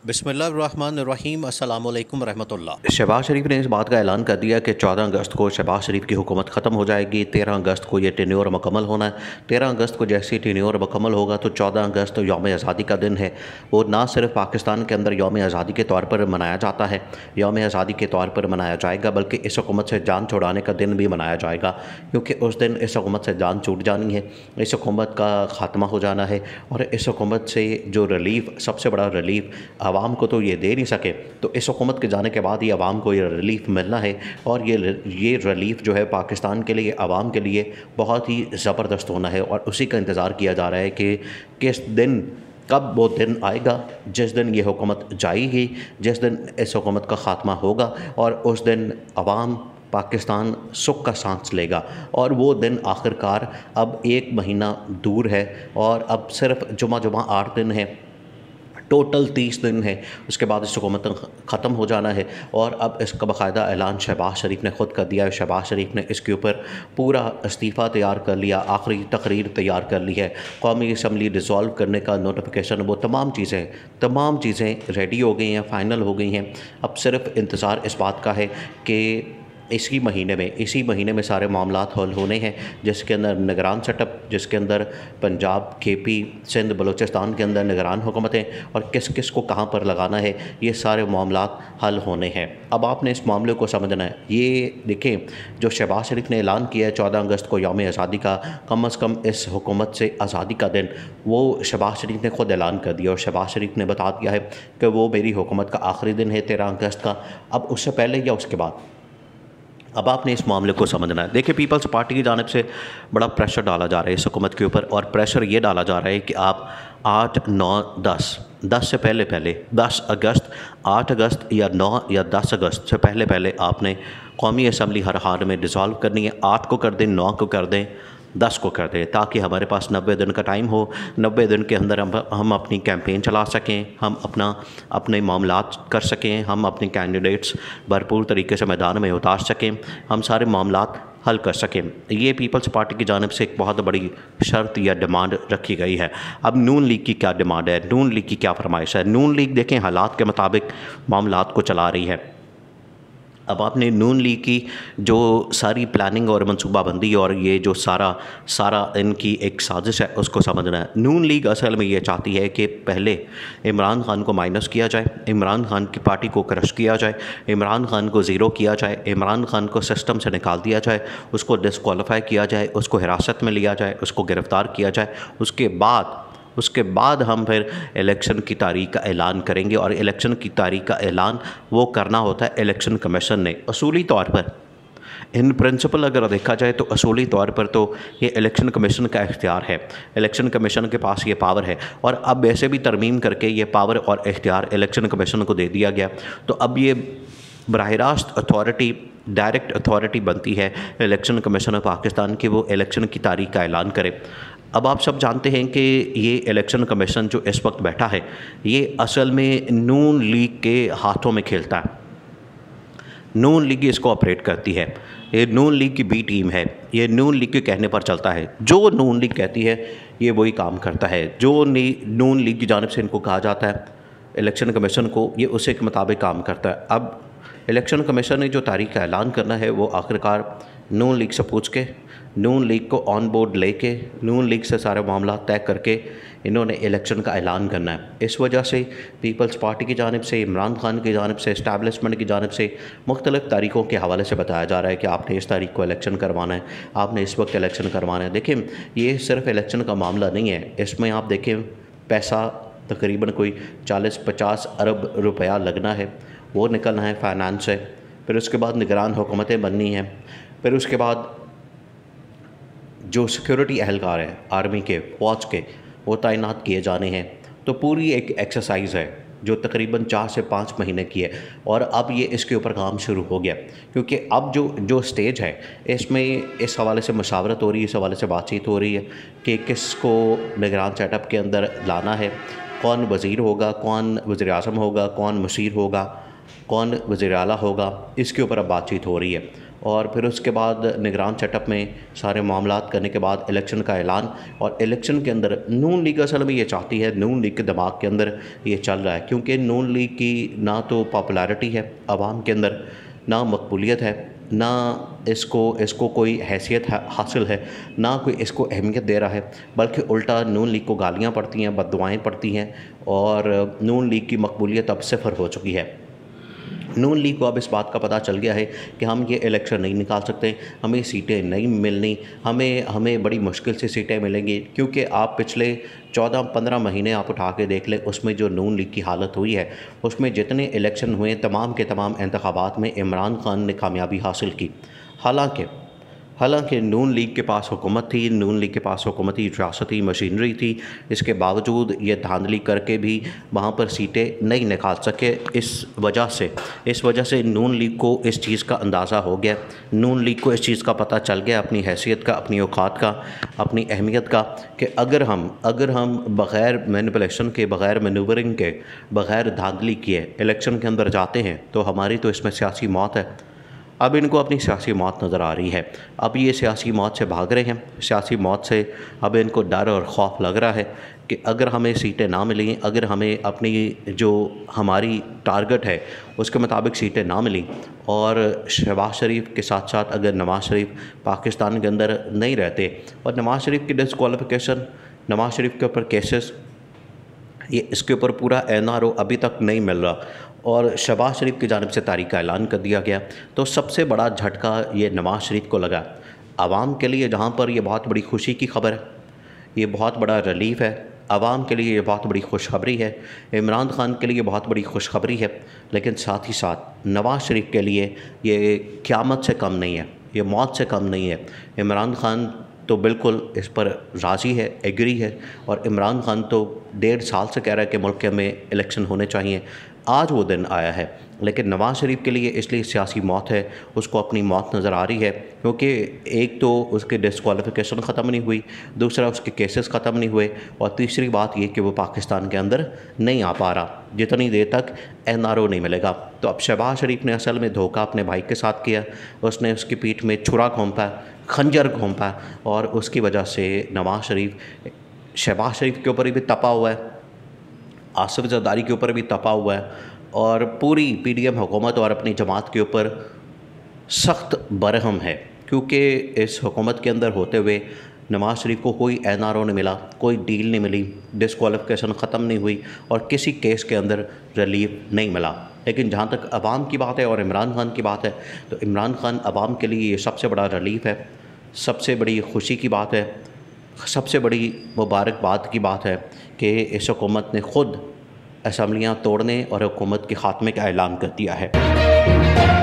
बिस्मिल्लाहिर्रहमानिर्रहीम अस्सलाम वालेकुम रहमतुल्लाह। शहबाज शरीफ ने इस बात का ऐलान कर दिया कि 14 अगस्त को शहबाज शरीफ की हुकूमत ख़त्म हो जाएगी। 13 अगस्त को ये टेन्योर मुकम्मल होना है। 13 अगस्त को जैसे ही टेन्योर मुकम्मल होगा तो 14 अगस्त यौम आज़ादी का दिन है। वो ना सिर्फ पाकिस्तान के अंदर यौम आज़ादी के तौर पर मनाया जाता है, यौम आज़ादी के तौर पर मनाया जाएगा, बल्कि इस हुकूमत से जान छुड़ाने का दिन भी मनाया जाएगा, क्योंकि उस दिन इस हुकूमत से जान छूट जानी है, इस हुकूमत का ख़ात्मा हो जाना है। और इस हुकूमत से जो रिलीफ, सबसे बड़ा रिलीफ आवाम को तो ये दे नहीं सके, तो इस हुकूमत के जाने के बाद ये आवाम को ये रिलीफ मिलना है। और ये रिलीफ जो है पाकिस्तान के लिए, आवाम के लिए बहुत ही ज़बरदस्त होना है। और उसी का इंतज़ार किया जा रहा है कि किस दिन, कब वो दिन आएगा जिस दिन ये हुकूमत जाएगी, जिस दिन इस हुकूमत का ख़ात्मा होगा और उस दिन आवाम पाकिस्तान सुख का सांस लेगा। और वो दिन आखिरकार अब 1 महीना दूर है और अब सिर्फ जुमा 8 दिन है, टोटल 30 दिन है, उसके बाद इस हुकूमत ख़त्म हो जाना है। और अब इसका बाकायदा ऐलान शहबाज शरीफ ने ख़ुद कर दिया है। शहबाज शरीफ ने इसके ऊपर पूरा इस्तीफ़ा तैयार कर लिया, आखिरी तकरीर तैयार कर ली है, कौमी असम्बली डिज़ोल्व करने का नोटिफिकेशन, वो तमाम चीज़ें रेडी हो गई हैं, फ़ाइनल हो गई हैं। अब सिर्फ इंतज़ार इस बात का है कि इसी महीने में सारे मामलात हल होने हैं, जिसके अंदर निगरान सेटअप, जिसके अंदर पंजाब, KP, सिंध, बलूचिस्तान के अंदर निगरान हुकूमतें और किस किस को कहाँ पर लगाना है, ये सारे मामलात हल होने हैं। अब आपने इस मामले को समझना है। ये देखें, जो शहबाज शरीफ ने ऐलान किया है 14 अगस्त को यौम आज़ादी का, कम अज़ कम इस हुकूमत से आज़ादी का दिन, वो शहबाज शरीफ ने ख़ुद ऐलान कर दिया। और शहबाज शरीफ ने बता दिया है कि वो मेरी हुकूमत का आखिरी दिन है 13 अगस्त का। अब उससे पहले या उसके बाद, अब आपने इस मामले को समझना है। देखिए, पीपल्स पार्टी की जानिब से बड़ा प्रेशर डाला जा रहा है इस हुकूमत के ऊपर, और प्रेशर ये डाला जा रहा है कि आप 8, 9, 10 से पहले 10 अगस्त, 8 अगस्त या 9 या 10 अगस्त से पहले आपने कौमी असम्बली हर हाल में डिज़ोल्व करनी है। 8 को कर दें, 9 को कर दें, 10 को कर दें, ताकि हमारे पास 90 दिन का टाइम हो। 90 दिन के अंदर हम अपनी कैंपेन चला सकें, हम अपने मामलात कर सकें, हम अपने कैंडिडेट्स भरपूर तरीके से मैदान में उतार सकें, हम सारे मामलात हल कर सकें। ये पीपल्स पार्टी की जानिब से एक बहुत बड़ी शर्त या डिमांड रखी गई है। अब नून लीग की क्या डिमांड है, नून लीग की क्या फरमाइश है? नून लीग देखें, हालात के मुताबिक मामलात को चला रही है। अब आपने नून लीग की जो सारी प्लानिंग और मनसूबाबंदी और ये जो सारा इनकी एक साजिश है, उसको समझना है। नून लीग असल में ये चाहती है कि पहले इमरान खान को माइनस किया जाए, इमरान खान की पार्टी को क्रश किया जाए, इमरान खान को ज़ीरो किया जाए, इमरान खान को सिस्टम से निकाल दिया जाए, उसको डिस्क्वालीफाई किया जाए, उसको हिरासत में लिया जाए, उसको गिरफ़्तार किया जाए। उसके बाद हम फिर इलेक्शन की तारीख का ऐलान करेंगे। और इलेक्शन की तारीख का ऐलान वो करना होता है इलेक्शन कमीशन ने। असूली तौर पर, इन प्रिंसिपल अगर देखा जाए तो असूली तौर पर तो ये इलेक्शन कमीशन का इख्तियार है, इलेक्शन कमीशन के पास ये पावर है। और अब वैसे भी तरमीम करके ये पावर और इख्तियार इलेक्शन कमीशन को दे दिया गया। तो अब ये बराह रास्त अथॉरिटी, डायरेक्ट अथॉरिटी बनती है इलेक्शन कमीशन ऑफ पाकिस्तान की, वो इलेक्शन की तारीख का ऐलान करे। अब आप सब जानते हैं कि ये इलेक्शन कमीशन जो इस वक्त बैठा है, ये असल में नून लीग के हाथों में खेलता है। नून लीग इसको ऑपरेट करती है। ये नून लीग की बी टीम है, ये नून लीग के कहने पर चलता है। जो नून लीग कहती है ये वही काम करता है। जो नून लीग की जानिब से इनको कहा जाता है इलेक्शन कमीशन को, ये उसी के मुताबिक काम करता है। अब इलेक्शन कमीशन ने जो तारीख का ऐलान करना है, वो आखिरकार नून लीग से पूछ के, नून लीग को ऑन बोर्ड लेके, नून लीग से सारे मामला तय करके इन्होंने इलेक्शन का ऐलान करना है। इस वजह से पीपल्स पार्टी की जानिब से, इमरान खान की जानिब से, इस्टेब्लिशमेंट की जानिब से मुख्तलिफ़ तारीख़ों के हवाले से बताया जा रहा है कि आपने इस तारीख को इलेक्शन करवाना है, आपने इस वक्त इलेक्शन करवाना है। देखें, ये सिर्फ इलेक्शन का मामला नहीं है। इसमें आप देखें, पैसा तकरीबन कोई 40-50 अरब रुपया लगना है, वो निकलना है फाइनेंस से। फिर उसके बाद निगरान हुकूमतें बननी हैं। फिर उसके बाद जो सिक्योरिटी अहलकार हैं आर्मी के, फ़ौज के, वो तैनात किए जाने हैं। तो पूरी एक एक्सरसाइज़ है जो तकरीबन 4 से 5 महीने की है। और अब ये इसके ऊपर काम शुरू हो गया, क्योंकि अब जो स्टेज है, इसमें इस हवाले से मशावरत हो रही है, इस हवाले से बातचीत हो रही है कि किसको निगरान सेटअप के अंदर लाना है, कौन वज़ीर होगा, कौन वज़ीर-ए-आज़म होगा, कौन मुशीर होगा, कौन वज़ीर आला होगा। इसके ऊपर अब बातचीत हो रही है। और फिर उसके बाद निगरान सेटअप में सारे मामलात करने के बाद इलेक्शन का ऐलान। और इलेक्शन के अंदर नून लीग असल में ये चाहती है, नून लीग के दिमाग के अंदर ये चल रहा है, क्योंकि नून लीग की ना तो पॉपुलैरिटी है आवाम के अंदर, ना मकबूलियत है, ना इसको कोई हैसियत हासिल है, ना कोई इसको अहमियत दे रहा है, बल्कि उल्टा नून लीग को गालियाँ पड़ती हैं, बद्दुआएँ पड़ती हैं और नून लीग की मकबूलियत अब सिफर हो चुकी है। नून लीग को अब इस बात का पता चल गया है कि हम ये इलेक्शन नहीं निकाल सकते, हमें सीटें नहीं मिलनी, हमें बड़ी मुश्किल से सीटें मिलेंगी, क्योंकि आप पिछले 14-15 महीने आप उठा के देख लें, उसमें जो नून लीग की हालत हुई है, उसमें जितने इलेक्शन हुए तमाम के तमाम इंतखाबात में इमरान खान ने कामयाबी हासिल की। हालांकि नून लीग के पास हुकूमत थी, नून लीग के पास हुकूमती रियासती मशीनरी थी, इसके बावजूद ये धांधली करके भी वहाँ पर सीटें नहीं निकाल सके। इस वजह से नून लीग को इस चीज़ का अंदाज़ा हो गया, नून लीग को इस चीज़ का पता चल गया, अपनी हैसियत का, अपनी औकात का, अपनी अहमियत का, कि अगर हम बग़ैर मैनिपुलेशन के, बग़ैर मैनूवरिंग के, बग़ैर धांधली किए इलेक्शन के अंदर जाते हैं तो हमारी तो इसमें सियासी मौत है। अब इनको अपनी सियासी मौत नज़र आ रही है, अब ये सियासी मौत से भाग रहे हैं, सियासी मौत से अब इनको डर और खौफ लग रहा है कि अगर हमें सीटें ना मिली, अगर हमें अपनी जो हमारी टारगेट है उसके मुताबिक सीटें ना मिली, और शहबाज शरीफ के साथ साथ अगर नवाज़ शरीफ पाकिस्तान के अंदर नहीं रहते और नवाज़ शरीफ की डिस्क्वालिफिकेशन, नवाज़ शरीफ के ऊपर केसेस, ये इसके ऊपर पूरा NRO अभी तक नहीं मिल रहा और शहबाज शरीफ की जानिब से तारीख का ऐलान कर दिया गया, तो सबसे बड़ा झटका ये नवाज़ शरीफ को लगा। आवाम के लिए जहाँ पर ये बहुत बड़ी खुशी की खबर है, ये बहुत बड़ा रिलीफ़ है, आवाम के लिए ये बहुत बड़ी खुशखबरी है, इमरान खान के लिए बहुत बड़ी खुशखबरी है, लेकिन साथ ही साथ नवाज़ शरीफ के लिए ये क़यामत से कम नहीं है, ये मौत से कम नहीं है। इमरान खान तो बिल्कुल इस पर राज़ी है, एग्री है, और इमरान खान तो 1.5 साल से कह रहा है कि मुल्क में इलेक्शन होने चाहिए। आज वो दिन आया है, लेकिन नवाज़ शरीफ के लिए इसलिए सियासी मौत है, उसको अपनी मौत नज़र आ रही है, क्योंकि एक तो उसकी डिस्क्वालिफिकेशन ख़त्म नहीं हुई, दूसरा उसके केसेस ख़त्म नहीं हुए, और तीसरी बात ये कि वो पाकिस्तान के अंदर नहीं आ पा रहा जितनी देर तक NRO नहीं मिलेगा। तो अब शहबाज शरीफ ने असल में धोखा अपने भाई के साथ किया, उसने उसकी पीठ में छुरा घोंपा, खंजर घोंपा, और उसकी वजह से नवाज़ शरीफ शहबाज शरीफ के ऊपर भी तपा हुआ है, आसिफ जरदारी के ऊपर भी तपा हुआ है, और पूरी PDM हुकूमत और अपनी जमात के ऊपर सख्त बरहम है, क्योंकि इस हुकूमत के अंदर होते हुए नवाज़ शरीफ को कोई NRO नहीं मिला, कोई डील नहीं मिली, डिस्क्वालिफिकेशन ख़त्म नहीं हुई और किसी केस के अंदर रिलीफ नहीं मिला। लेकिन जहाँ तक अवाम की बात है और इमरान खान की बात है, तो इमरान खान अवाम के लिए ये सबसे बड़ा रिलीफ है, सबसे बड़ी खुशी की बात है, सबसे बड़ी मुबारकबाद की बात है कि इस हुकूमत ने ख़ुद असम्बलियाँ तोड़ने और हुकूमत के ख़ात्मे का ऐलान कर दिया है।